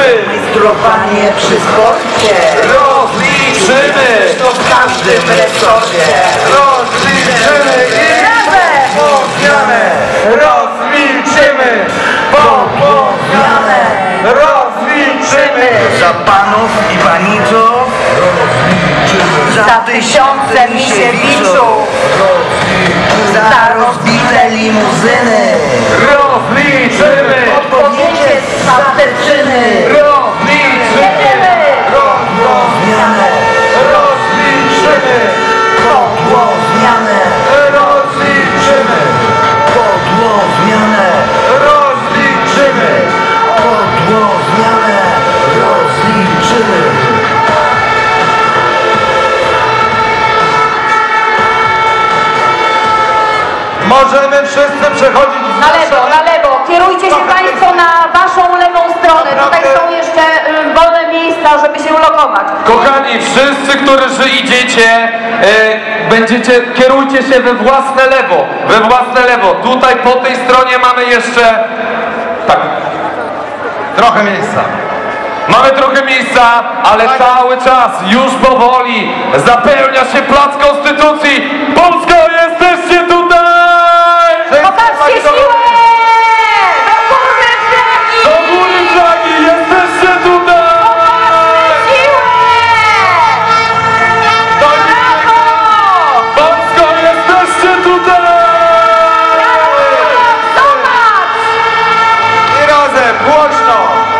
Mistrowanie przy sporcie rozliczymy, to w każdym resorcie. rozliczymy i po zmianę, rozliczymy, po zmianę, rozliczymy. Za panów i paniczów, za tysiące misiewiczów, za rozbite limuzyny, Rozliczymy, odpowiedzie z pasterczyny, rozliczymy, zmianę, rozliczymy, podło zmianę, rozliczymy, podło zmianę, rozliczymy. podło zmianę, rozliczymy. Możemy wszyscy przechodzić Na lewo. Kierujcie się Państwo na Waszą lewą stronę. Tutaj są jeszcze wolne miejsca, żeby się ulokować. Kochani, wszyscy, którzy idziecie, kierujcie się we własne lewo. Tutaj po tej stronie mamy jeszcze trochę miejsca. Mamy trochę miejsca, ale cały czas, już powoli zapełnia się plac Konstytucji. Polska, jesteście tutaj! Pokażcie siłę! Do góry flagi, jesteście tutaj! Siłę! Polsko, jesteście tutaj! Zobacz! I razem, głośno!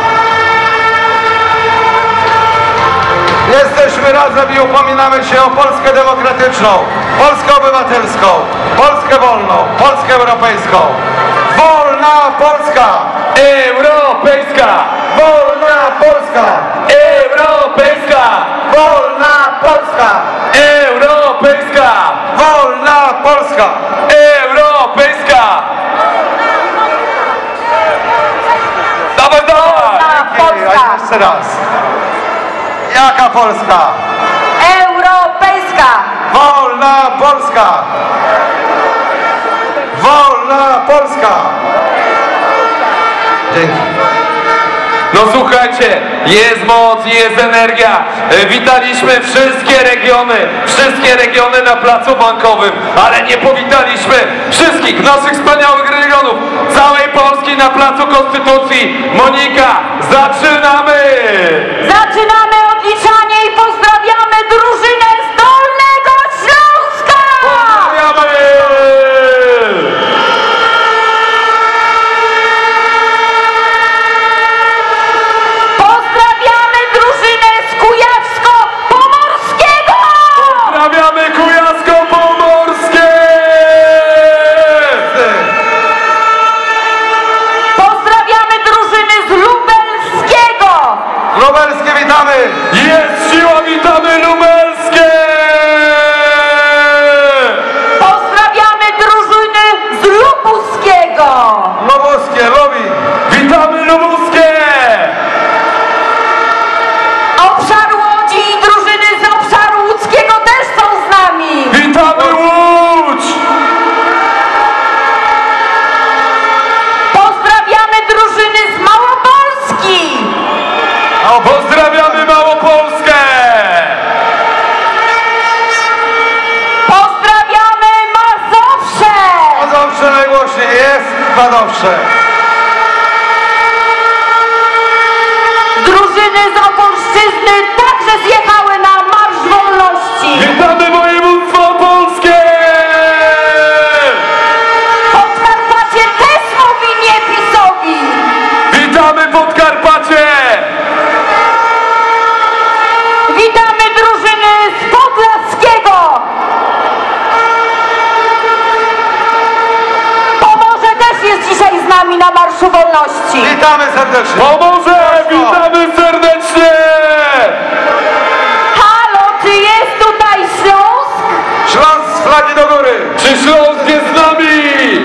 Jesteśmy razem i upominamy się o Polskę demokratyczną, Polskę obywatelską, Polskę wolną, Polskę europejską. Wolna Polska! Europejska! Wolna Polska! Europejska! Wolna Polska! Europejska! Wolna Polska! Europejska! Dawaj, dawaj! Polska! A jeszcze raz. Jaka Polska? Europejska! Wolna Polska! Wolna Polska! Dzięki. No słuchajcie, jest moc, jest energia. Witaliśmy wszystkie regiony na placu bankowym, ale nie powitaliśmy wszystkich naszych wspaniałych regionów, całej Polski na placu Konstytucji. Monika, zaczynamy! Zaczynamy odliczanie i pozdrawiamy drużynę z Dolnego Śląska! Pozdrawiamy! Pozdrawiamy drużynę z Kujawsko-Pomorskiego! Pozdrawiamy Kujawsko-Pomorskie! Pozdrawiamy drużyny z Lubelskiego! Lubelskie witamy! Jest siła, witamy Lubelskie! Pozdrawiamy drużyny z Lubuskiego! Lubuskie, Lubin! Witamy Lubuskie! Obszar Łodzi i drużyny z obszaru łódzkiego też są z nami! Witamy Łódź! Pozdrawiamy drużyny z Małopolski! Pozdrawiamy Małopolskę! Pozdrawiamy Mazowsze! Mazowsze najgłośniej, jest Mazowsze! Drużyny z Opolszczyzny także zjechały na Marsz Wolności! Witamy województwo opolskie! Podkarpacie też mówi nie PiS-owi! Witamy Podkarpacie! Witamy drużyny z Podlaskiego! Pomorze też jest dzisiaj z nami na Marszu Wolności! Witamy serdecznie! Pomorze! Witamy serdecznie! Halo, czy jest tutaj Śląsk? Śląsk z flagi do góry! Czy Śląsk jest z nami?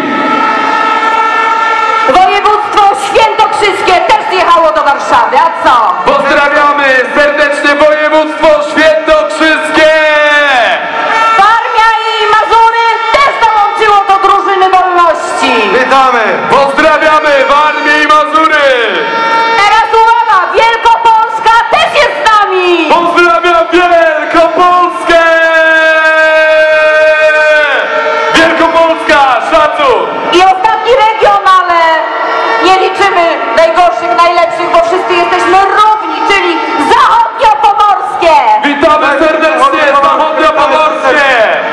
Województwo świętokrzyskie też zjechało do Warszawy, a co? Pozdrawiamy serdecznie województwo świętokrzyskie! Warmia i Mazury też dołączyło do drużyny wolności! Witamy! Pozdrawiamy Warmię i Mazury! Teraz uwaga, wielka liczymy najgorszych, najlepszych, bo wszyscy jesteśmy równi, czyli zachodniopomorskie! Witamy serdecznie, zachodniopomorskie!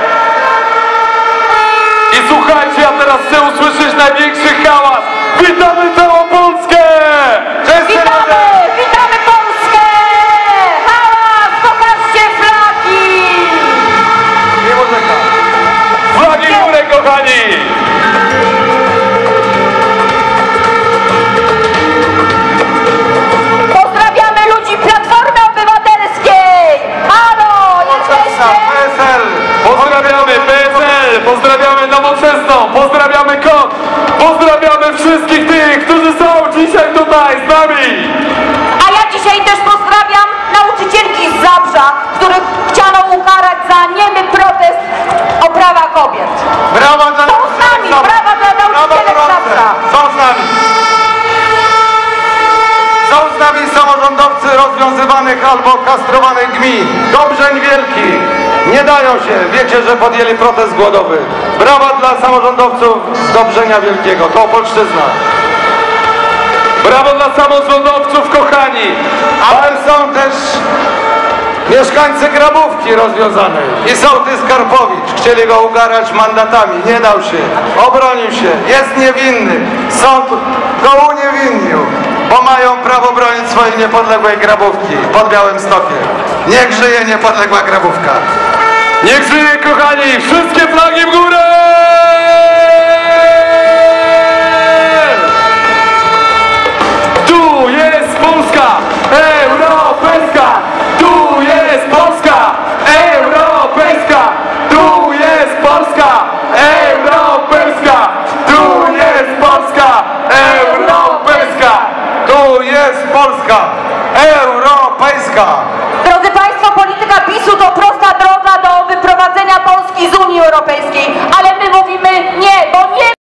I słuchajcie, ja teraz chcę usłyszeć największy hałas. Witamy całą Polskę! Witamy! Witamy Polskę! Hałas! Pokażcie flagi! Nie muzyka. Flagi w górę, kochani! Pozdrawiamy ludzi Platformy Obywatelskiej! Halo! Jesteście? PSL! Pozdrawiamy PSL, pozdrawiamy Nowoczesną, pozdrawiamy KOT, pozdrawiamy wszystkich tych, którzy są dzisiaj tutaj z nami! A ja dzisiaj też pozdrawiam nauczycielki z Zabrza, których chciano ukarać za niemy protest o prawa kobiet. Brawa dla Są z nami! Brawa dla nauczycielek z Zabrza! Są z nami! Są z nami samorządowcy rozwiązywanych albo kastrowanych gmin. Dobrzeń Wielki. Nie dają się. Wiecie, że podjęli protest głodowy. Brawa dla samorządowców z Dobrzenia Wielkiego. To Opolszczyzna. Brawo dla samorządowców, kochani! Ale są też mieszkańcy Grabówki rozwiązanej. I sołtys Karpowicz. Chcieli go ukarać mandatami. Nie dał się. Obronił się. Jest niewinny. Sąd go uniewinnił. Bo mają prawo bronić swojej niepodległej Grabówki pod Białymstokiem. Niech żyje niepodległa Grabówka. Niech żyje, kochani! Wszystkie flagi w górę! Tu jest Polska! Europejska! Tu jest Polska! Europejska! Tu jest Polska! Europejska! Tu jest Polska! Europejska! Tu jest Polska europejska. Drodzy Państwo, polityka PiS-u to prosta droga do wyprowadzenia Polski z Unii Europejskiej, ale my mówimy nie, bo nie